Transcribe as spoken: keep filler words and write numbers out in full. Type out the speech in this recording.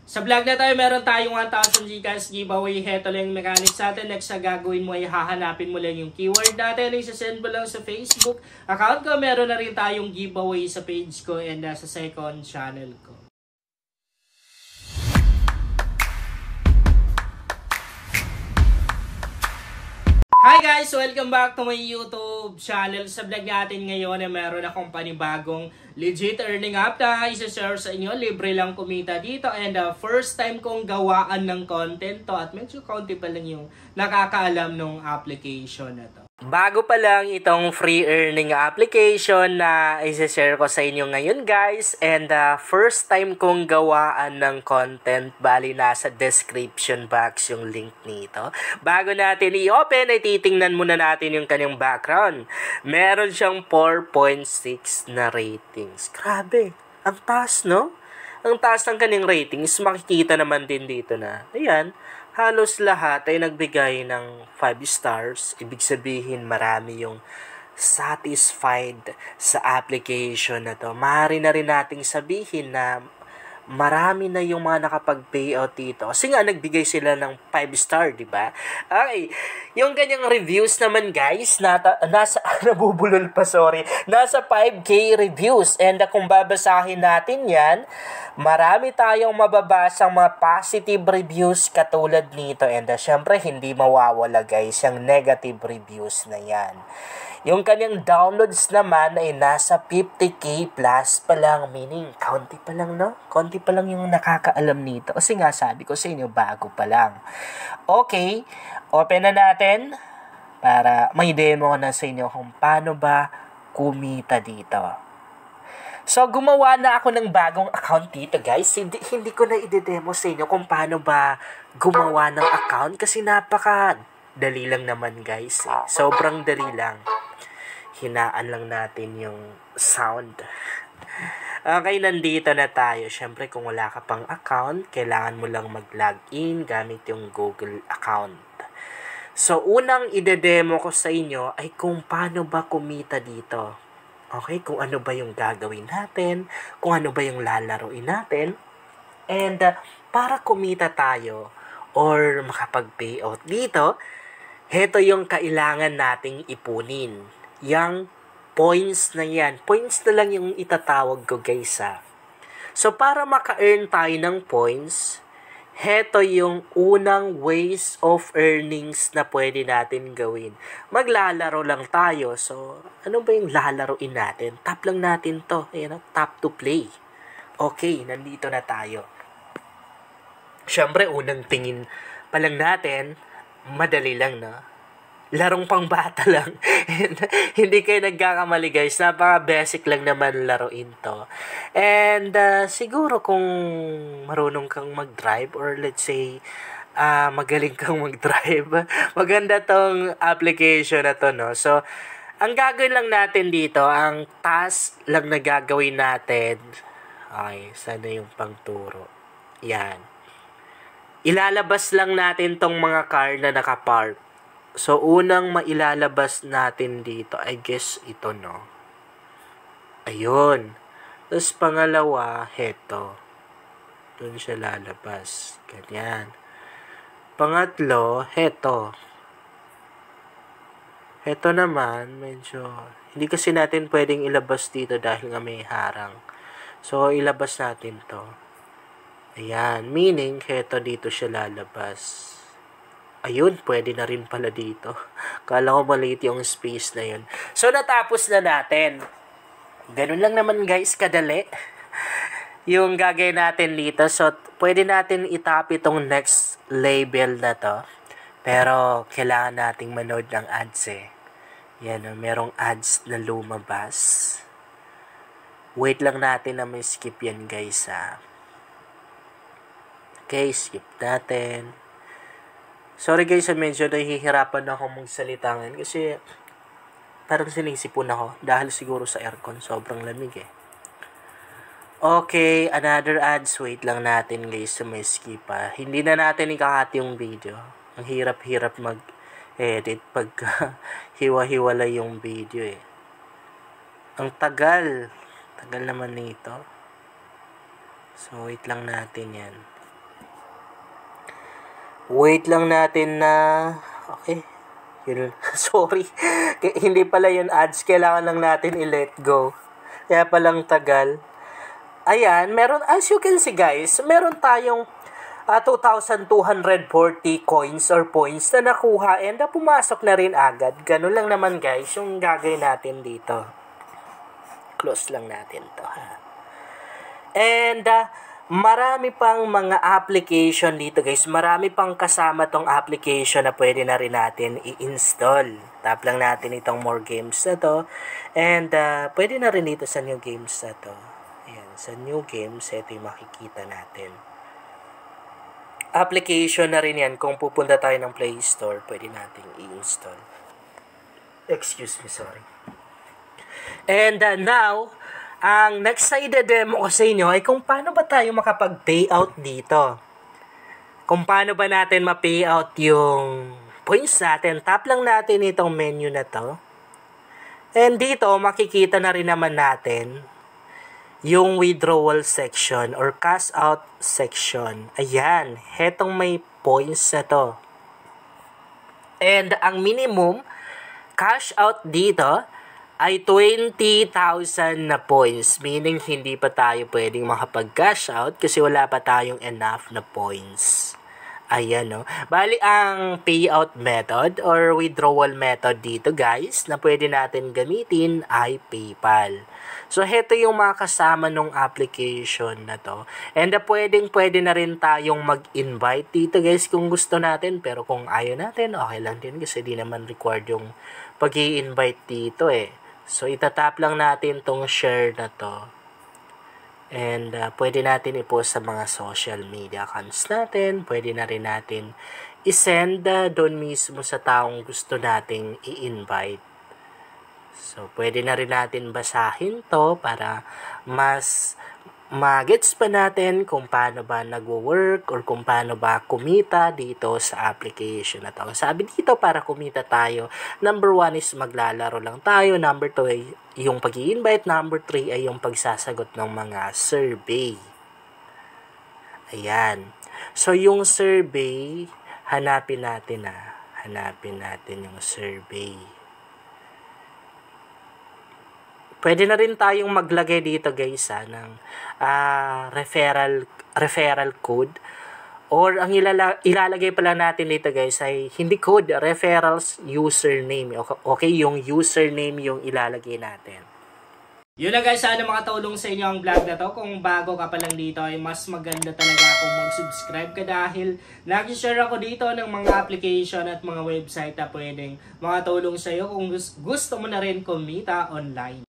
Sa vlog na tayo, meron tayong one thousand Gcash giveaway. Heto lang yung mechanics natin. Next na gagawin mo ay hahanapin mo lang yung keyword natin. Isa-send mo lang sa Facebook account ko. Meron na rin tayong giveaway sa page ko and uh, sa second channel ko. Hi guys! Welcome back to my YouTube channel. Sa vlog natin ngayon ay meron akong panibagong legit earning app na isa-share sa inyo. Libre lang kumita dito and uh, first time kong gawaan ng content to at medyo kaunti pa lang yung nakakaalam ng application na to. Bago pa lang itong free earning application na isa-share ko sa inyo ngayon guys, and uh, first time kong gawaan ng content, bali nasa description box yung link nito. Bago natin i-open ay titingnan muna natin yung kanyang background. Meron siyang four point six na ratings. Grabe, ang taas no? Ang taas ng kanyang ratings. Makikita naman din dito na, ayan, halos lahat ay nagbigay ng five stars. Ibig sabihin marami yung satisfied sa application na to. Maaari na rin nating sabihin na marami na yung mga nakapag-payout dito. Kasi nga nagbigay sila ng five star, di ba? Okay, yung ganyang reviews naman guys, nata, nasa, nabubulol pa, sorry. Nasa five K reviews. And uh, kung babasahin natin yan, marami tayong mababasang mga positive reviews katulad nito. And uh, syempre, hindi mawawala guys, yung negative reviews na yan. Yung kanyang downloads naman ay nasa fifty K plus pa lang, meaning konti pa lang, no? Konti pa lang yung nakakaalam nito. Kasi nga sabi ko sa inyo, bago pa lang. Okay, open na natin para may demo na sa inyo kung paano ba kumita dito. So, gumawa na ako ng bagong account dito, guys. Hindi, hindi ko na i-demo sa inyo kung paano ba gumawa ng account kasi napaka dali lang naman, guys. Eh. Sobrang dali lang. Hinaan lang natin yung sound. Okay, nandito na tayo. Siyempre, kung wala ka pang account, kailangan mo lang mag-login gamit yung Google account. So, unang ide-demo ko sa inyo ay kung paano ba kumita dito. Okay, kung ano ba yung gagawin natin, kung ano ba yung lalaroin natin. And uh, para kumita tayo or makapag-payout dito, heto yung kailangan nating ipunin. Yang points na yan. Points na lang yung itatawag ko guys ha. So para maka-earn tayo ng points, heto yung unang ways of earnings na pwede natin gawin. Maglalaro lang tayo. So ano ba yung lalaroin natin? Tap lang natin to. Ayan, tap to play. Okay, nandito na tayo. Siyempre unang tingin pa lang natin, madali lang na. Larong pang bata lang. Hindi kayo nagkakamali guys. Napaka-basic lang naman laruin to. And uh, siguro kung marunong kang mag-drive or let's say uh, magaling kang mag-drive, maganda tong application na to, no? So, ang gagawin lang natin dito, ang task lang na gagawin natin, ay, sana yung pangturo. Yan. Ilalabas lang natin tong mga car na nakapark. So, unang mailalabas natin dito, I guess ito, no? Ayun. Tapos, pangalawa, heto. Doon siya lalabas. Ganyan. Pangatlo, heto. Heto naman, medyo, hindi kasi natin pwedeng ilabas dito dahil nga may harang. So, ilabas natin to. Ayan. Meaning, heto dito siya lalabas. Ayun, pwede na rin pala dito. Kala ko maliit yung space na yun. So, natapos na natin. Ganun lang naman guys, kadali. Yung gagawin natin dito. So, pwede natin itap itong next label na to. Pero, kailangan nating manood ng ads eh. Yan, merong ads na lumabas. Wait lang natin na may skip yan guys ha. Okay, skip natin. Sorry guys, medyo nahihirapan ako magsalita ngayon kasi parang sinisipon ako dahil siguro sa aircon, sobrang lamig eh. Okay, another ads. Wait lang natin guys sa may skip ha. Hindi na natin ikakat yung video. Ang hirap-hirap mag-edit pag hiwa-hiwala yung video eh. Ang tagal. Tagal naman nito. So, wait lang natin yan. Wait lang natin na... Okay. Yun. Sorry. Hindi pala yun ads. Kailangan lang natin i-let go. Kaya palang tagal. Ayan, meron, as you can see guys, meron tayong uh, two thousand two hundred forty coins or points na nakuha and uh, pumasok na rin agad. Ganun lang naman guys yung gagawin natin dito. Close lang natin to ha. And uh, marami pang mga application dito guys. Marami pang kasama tong application na pwede na rin natin i-install. Tap lang natin itong more games na to. And uh, pwede na rin dito sa new games na to. Ayan, sa new games, ito yung makikita natin. Application na rin yan. Kung pupunta tayo ng Play Store, pwede natin i-install. Excuse me, sorry. And uh, now, ang next na i-demo ko sa inyo ay kung paano ba tayo makapag-payout dito. Kung paano ba natin ma-payout yung points natin. Tap lang natin itong menu na to. And dito, makikita na rin naman natin yung withdrawal section or cash out section. Ayan, hetong may points na to. And ang minimum cash out dito ay twenty thousand na points. Meaning, hindi pa tayo pwedeng makapag-cash out kasi wala pa tayong enough na points. Ayan, no. Bali, ang payout method or withdrawal method dito, guys, na pwede natin gamitin ay PayPal. So, heto yung mga kasama nung application na to. And uh, pwedeng pwede na rin tayong mag-invite dito, guys, kung gusto natin. Pero kung ayaw natin, okay lang din kasi di naman required yung pag-i-invite dito eh. So, itatap lang natin tong share na to. And uh, pwede natin i-post sa mga social media accounts natin. Pwede na rin natin i-send uh, doon mismo sa taong gusto nating i-invite. So, pwede na rin natin basahin to para mas magets pa natin kung paano ba nagwo-work or kung paano ba kumita dito sa application na to. Sabi dito, para kumita tayo, number one is maglalaro lang tayo. Number two ay yung pag-i-invite. Number three ay yung pagsasagot ng mga survey. Ayan. So, yung survey, hanapin natin ah. Hanapin natin yung survey. Pwede na rin tayong maglagay dito guys ha, ng uh, referral, referral code. Or ang ilala, ilalagay pala natin dito guys ay hindi code, referrals username. Okay, yung username yung ilalagay natin. Yun na guys, sana makatulong sa inyo ang vlog na to. Kung bago ka pa lang dito ay mas maganda talaga kung mag-subscribe ka dahil nag-share ako dito ng mga application at mga website na pwedeng makatulong sa iyo kung gusto mo na rin kumita online.